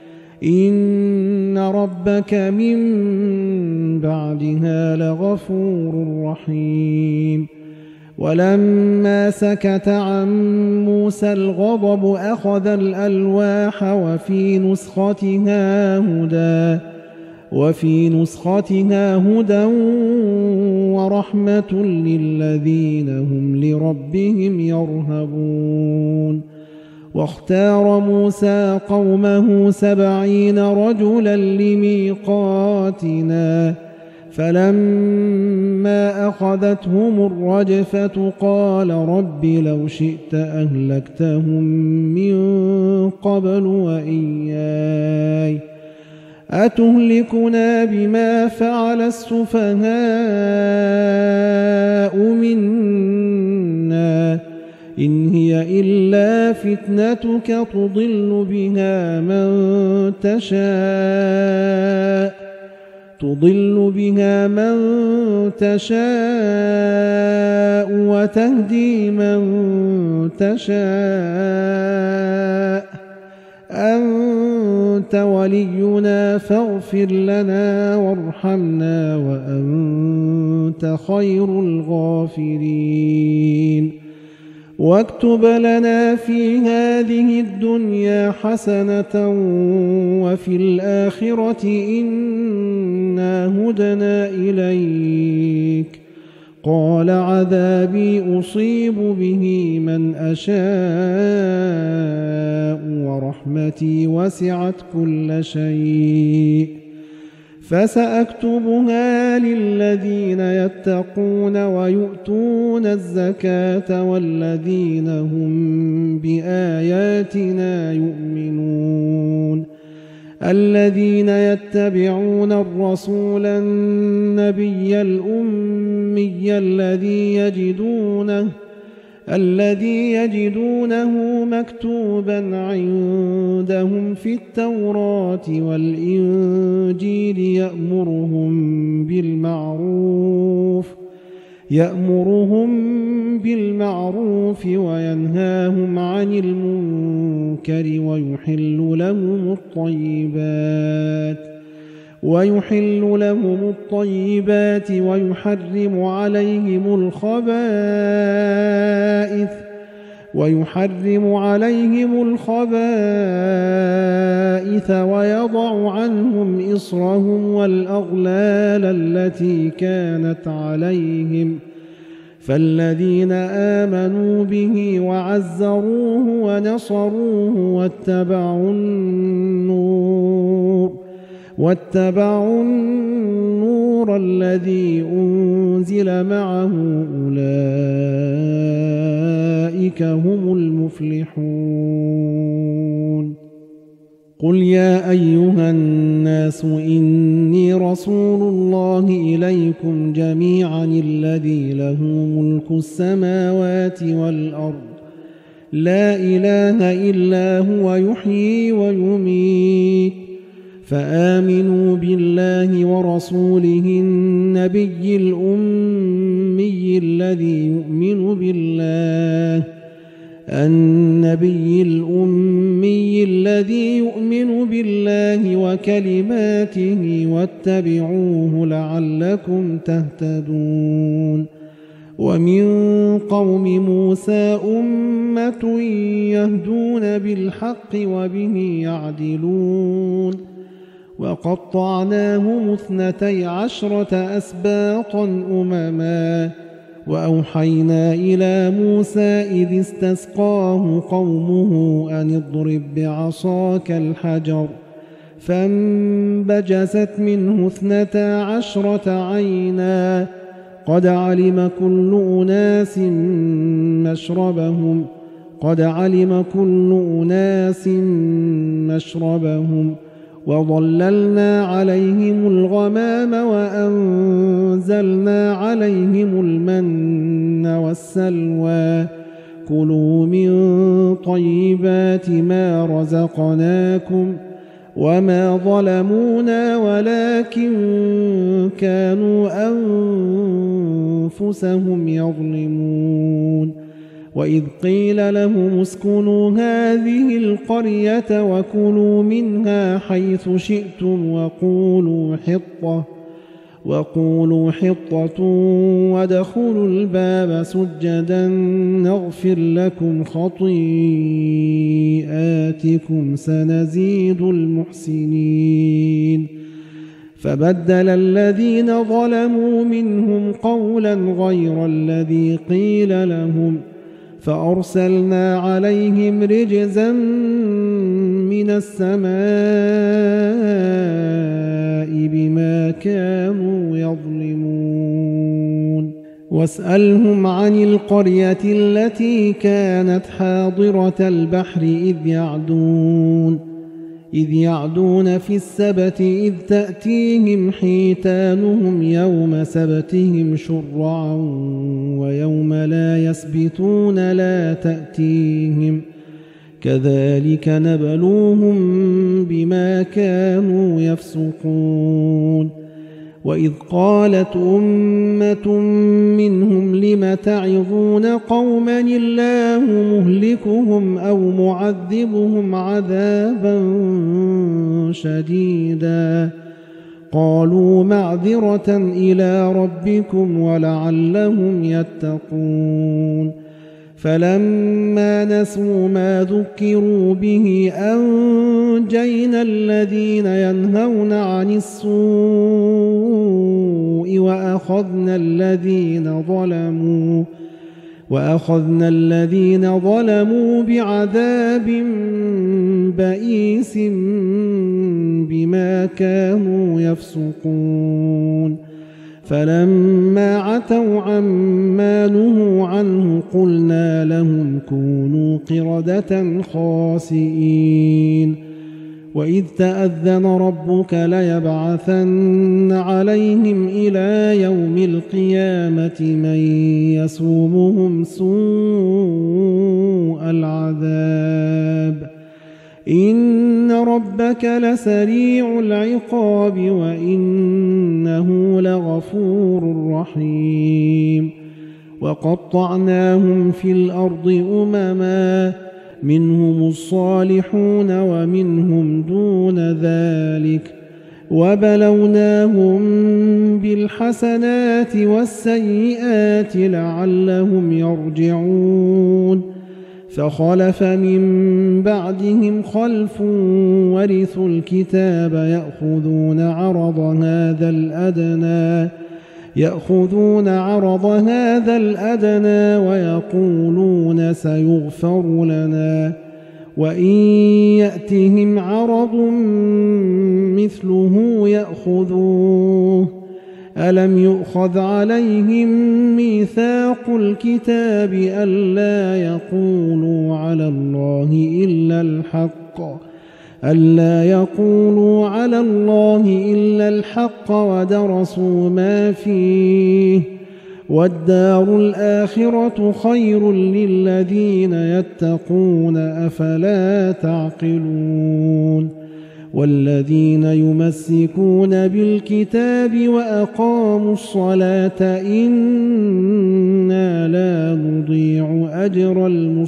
إن ربك من بعدها لغفور رحيم ولما سكت عن موسى الغضب أخذ الألواح وفي نسختها هدى وفي نسختها هدى ورحمة للذين هم لربهم يرهبون واختار موسى قومه سبعين رجلا لميقاتنا فلما أخذتهم الرجفة قال رب لو شئت أهلكتهم من قبل وإياي أتهلكنا بما فعل السفهاء منا إن هي إلا فتنتك تضل بها من تشاء تضل بها من تشاء وتهدي من تشاء أنت ولينا فاغفر لنا وارحمنا وأنت خير الغافرين واكتب لنا في هذه الدنيا حسنة وفي الآخرة إنا هدنا إليك قال عذابي أصيب به من أشاء ورحمتي وسعت كل شيء فسأكتبها للذين يتقون ويؤتون الزكاة والذين هم بآياتنا يؤمنون الذين يتبعون الرسول النبي الأمي الذي يجدونه الذي يجدونه مكتوبا عندهم في التوراة والإنجيل يأمرهم بالمعروف يأمرهم بالمعروف وينهاهم عن المنكر ويحل لهم الطيبات ويحل لهم الطيبات ويحرم عليهم الخبائث ويحرم عليهم الخبائث ويضع عنهم إصرهم والأغلال التي كانت عليهم فالذين آمنوا به وعزروه ونصروه واتبعوا النور واتبعوا النور الذي أنزل معه أولئك هم المفلحون قل يا أيها الناس إني رسول الله إليكم جميعا الذي له ملك السماوات والأرض لا إله إلا هو يحيي ويميت فآمنوا بالله ورسوله النبي الأمي الذي يؤمن بالله النبي الأمي الذي يؤمن بالله وكلماته واتبعوه لعلكم تهتدون ومن قوم موسى أمة يهدون بالحق وبه يعدلون وقطعناهم اثنتي عشرة أسباطا أمما وأوحينا إلى موسى إذ استسقاه قومه أن اضرب بعصاك الحجر فانبجست منه اثنتا عشرة عينا قد علم كل أناس مشربهم قد علم كل أناس مشربهم وظللنا عليهم الغمام وأنزلنا عليهم المن والسلوى كلوا من طيبات ما رزقناكم وما ظلمونا ولكن كانوا أنفسهم يظلمون وإذ قيل لهم اسكنوا هذه القرية وكلوا منها حيث شئتم وقولوا حطة وقولوا حطة وادخلوا الباب سجدا نغفر لكم خطيئاتكم سنزيد المحسنين فبدل الذين ظلموا منهم قولا غير الذي قيل لهم فأرسلنا عليهم رجزا من السماء بما كانوا يظلمون واسألهم عن القرية التي كانت حاضرة البحر إذ يعدون إذ يعدون في السبت إذ تأتيهم حيتانهم يوم سبتهم شرعا ويوم لا يسبتون لا تأتيهم كذلك نبلوهم بما كانوا يفسقون وإذ قالت أمة منهم لم تعظون قوما الله مهلكهم أو معذبهم عذابا شديدا قالوا معذرة إلى ربكم ولعلهم يتقون فلما نسوا ما ذكروا به أنجينا الذين ينهون عن السوء وأخذنا الذين ظلموا وأخذنا الذين ظلموا بعذاب بئيس بما كانوا يفسقون فلما عتوا عما نهوا عنه قلنا لهم كونوا قردة خاسئين وإذ تأذن ربك ليبعثن عليهم إلى يوم القيامة من يسومهم سوء العذاب إن ربك لسريع العقاب وإنه لغفور رحيم وقطعناهم في الأرض أمما منهم الصالحون ومنهم دون ذلك وبلوناهم بالحسنات والسيئات لعلهم يرجعون فخلف من بعدهم خلف ورثوا الكتاب يأخذون عرض هذا الأدنى يأخذون عرض هذا الأدنى ويقولون سيغفر لنا وإن يأتهم عرض مثله يأخذوه ألم يؤخذ عليهم ميثاق الكتاب ألا يقولوا على الله إلا الحق ألا يقولوا على الله إلا الحق ودرسوا ما فيه والدار الآخرة خير للذين يتقون أفلا تعقلون والذين يمسكون بالكتاب وأقاموا الصلاة إنا لا نضيع أجر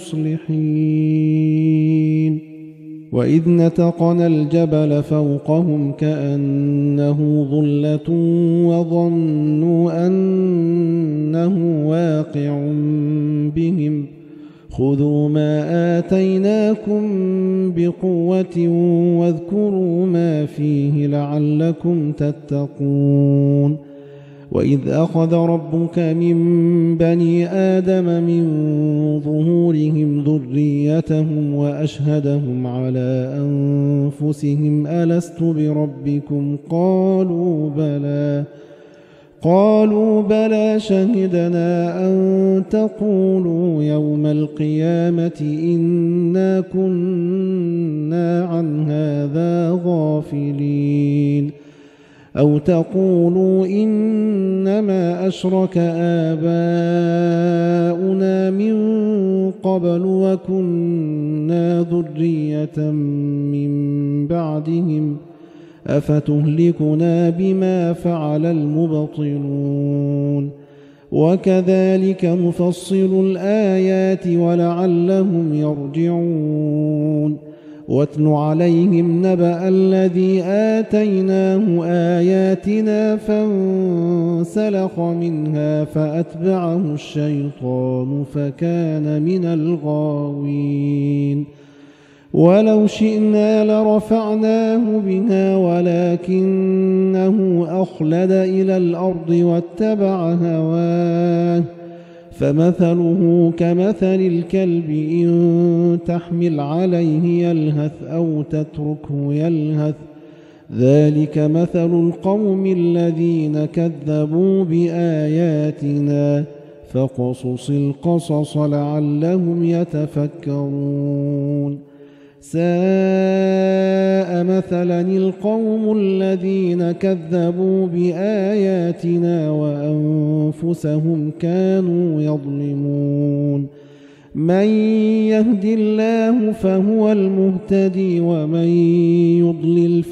المصلحين وإذ نتقنا الجبل فوقهم كأنه ظلة وظنوا أنه واقع بهم خذوا ما آتيناكم بقوة واذكروا ما فيه لعلكم تتقون وإذ أخذ ربك من بني آدم من ظهورهم ذريتهم وأشهدهم على أنفسهم ألست بربكم قالوا بلى قالوا بلى شهدنا أن تقولوا يوم القيامة إنا كنا عن هذا غافلين أو تقولوا إنما أشرك آباؤنا من قبل وكنا ذرية من بعدهم أفتهلكنا بما فعل المبطلون وكذلك نفصل الآيات ولعلهم يرجعون واتل عليهم نبأ الذي آتيناه آياتنا فانسلخ منها فأتبعه الشيطان فكان من الغاوين ولو شئنا لرفعناه بها ولكنه أخلد إلى الأرض واتبع هواه فمثله كمثل الكلب إن تحمل عليه يلهث أو تتركه يلهث ذلك مثل القوم الذين كذبوا بآياتنا فاقصص القصص لعلهم يتفكرون ساء مثلا القوم الذين كذبوا بآياتنا وأنفسهم كانوا يظلمون من يهد الله فهو المهتدي ومن يضلل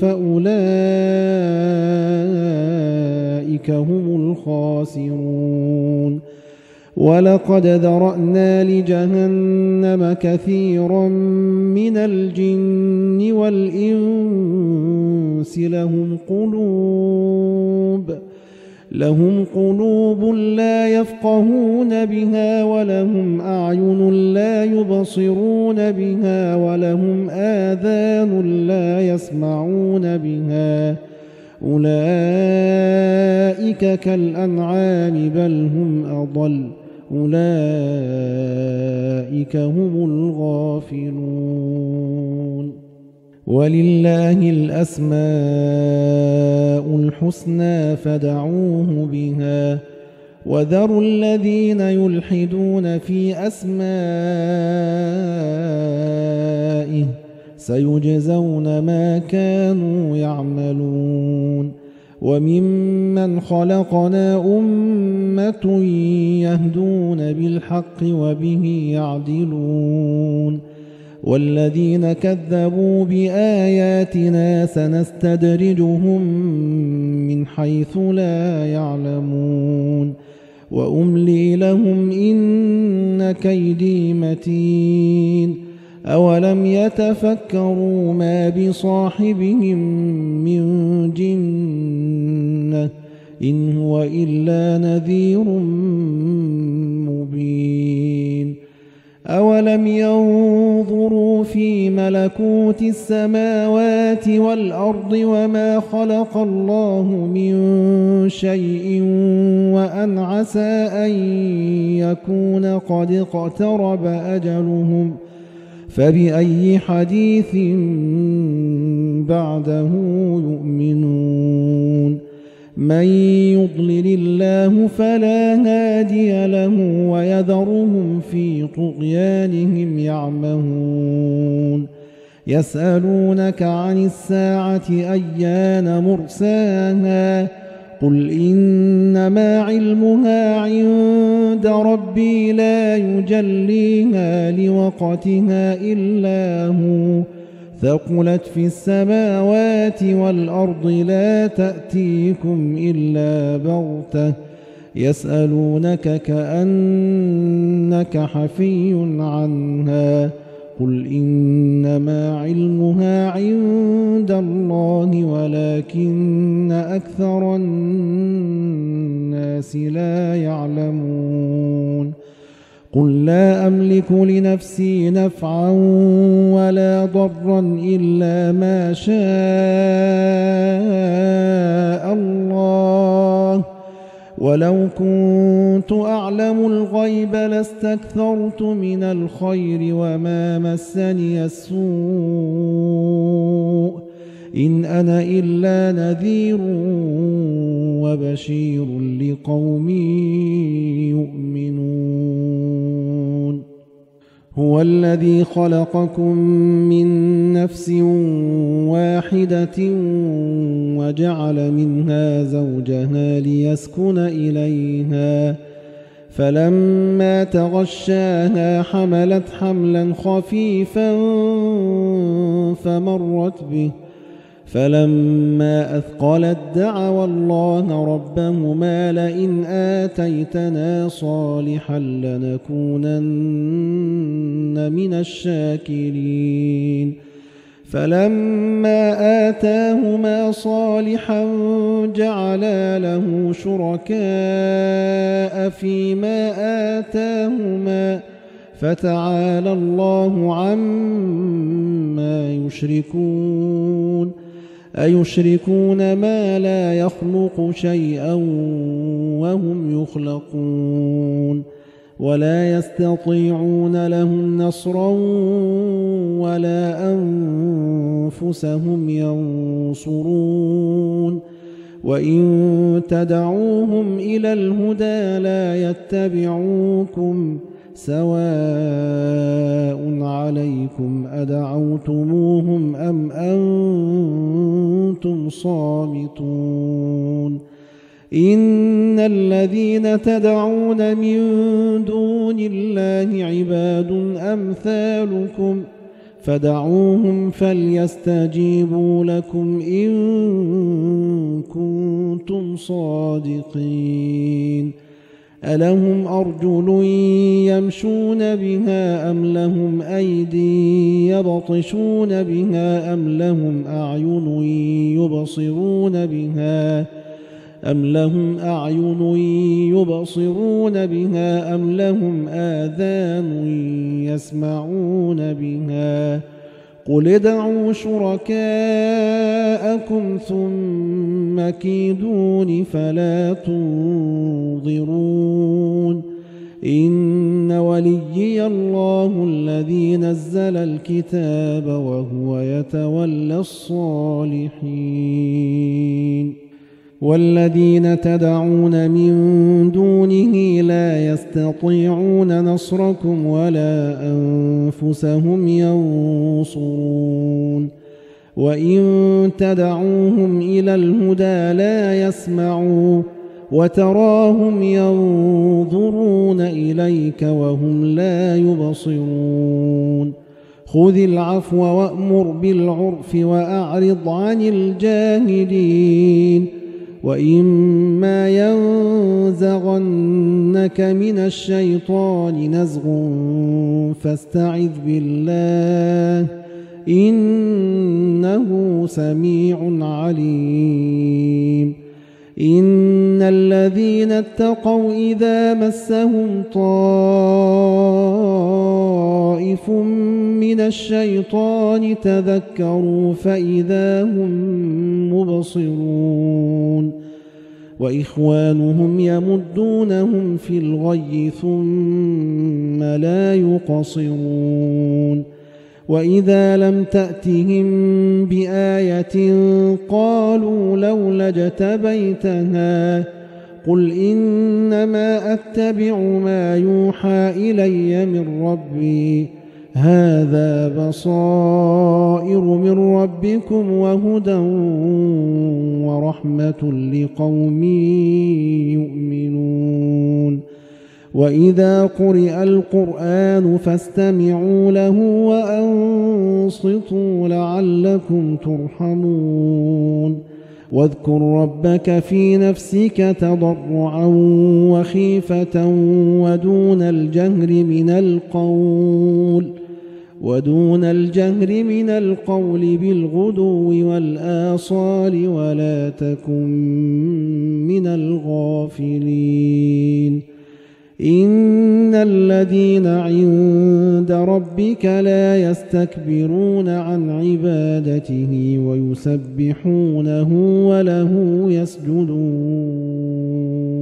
فأولئك هم الخاسرون ولقد ذرأنا لجهنم كثيرا من الجن والإنس لهم قلوب لهم قلوب لا يفقهون بها ولهم أعين لا يبصرون بها ولهم آذان لا يسمعون بها أولئك كالأنعام بل هم أضل أولئك هم الغافلون ولله الأسماء الحسنى فادعوه بها وذروا الذين يلحدون في أسمائه سيجزون ما كانوا يعملون وممن خلقنا أمة يهدون بالحق وبه يعدلون والذين كذبوا بآياتنا سنستدرجهم من حيث لا يعلمون وأملي لهم إن كيدي متين أولم يتفكروا ما بصاحبهم من جنة إن هو إلا نذير مبين أولم ينظروا في ملكوت السماوات والأرض وما خلق الله من شيء وأن عسى أن يكون قد اقترب أجلهم فبأي حديث بعده يؤمنون من يضلل الله فلا هادي له ويذرهم في طغيانهم يعمهون يسألونك عن الساعة أيان مرساها قل إنما علمها عند ربي لا يجليها لوقتها إلا هو ثقلت في السماوات والأرض لا تأتيكم إلا بغتة يسألونك كأنك حفي عنها قل إنما علمها عند الله ولكن أكثر الناس لا يعلمون قل لا أملك لنفسي نفعا ولا ضرا إلا ما شاء الله ولو كنت أعلم الغيب لاستكثرت من الخير وما مسني السوء إن أنا إلا نذير وبشير لقوم يؤمنون هو الذي خلقكم من نفس واحدة وجعل منها زوجها ليسكن إليها فلما تغشاها حملت حملا خفيفا فمرت به فلما أثقلت دعوا الله ربهما لئن آتيتنا صالحا لنكونن من الشاكرين فلما آتاهما صالحا جعلا له شركاء فيما آتاهما فتعالى الله عما يشركون أيشركون ما لا يخلق شيئا وهم يخلقون ولا يستطيعون لهم نصرا ولا أنفسهم ينصرون وإن تدعوهم إلى الهدى لا يتبعوكم سواء عليكم أدعوتموهم أم أنتم صامتون إن الذين تدعون من دون الله عباد أمثالكم فدعوهم فليستجيبوا لكم إن كنتم صادقين ألهم أرجل يمشون بها أم لهم أيدي يبطشون بها أم لهم أعين يبصرون بها أم لهم أعين يبصرون بها أم لهم آذان يسمعون بها قل ادعوا شركاءكم ثم كيدون فلا تنظرون إن وليي الله الذي نزل الكتاب وهو يتولى الصالحين والذين تدعون من دونه لا يستطيعون نصركم ولا أنفسهم ينصرون وإن تدعوهم إلى الهدى لا يسمعوا وتراهم ينظرون إليك وهم لا يبصرون خذ العفو وأمر بالعرف وأعرض عن الجاهلين وإما ينزغنك من الشيطان نزغ فاستعذ بالله إنه سميع عليم إن الذين اتقوا إذا مسهم طائف من الشيطان تذكروا فإذا هم مبصرون وإخوانهم يمدونهم في الغي ثم لا يقصرون وإذا لم تأتهم بآية قالوا لولا اجتبيتها قل إنما أتبع ما يوحى إلي من ربي هذا بصائر من ربكم وهدى ورحمة لقوم يؤمنون وإذا قرئ القرآن فاستمعوا له وأنصتوا لعلكم ترحمون واذكر ربك في نفسك تضرعا وخيفة ودون الجهر من القول ودون الجهر من القول بالغدو والآصال ولا تكن من الغافلين إن الذين عند ربك لا يستكبرون عن عبادته ويسبحونه وله يسجدون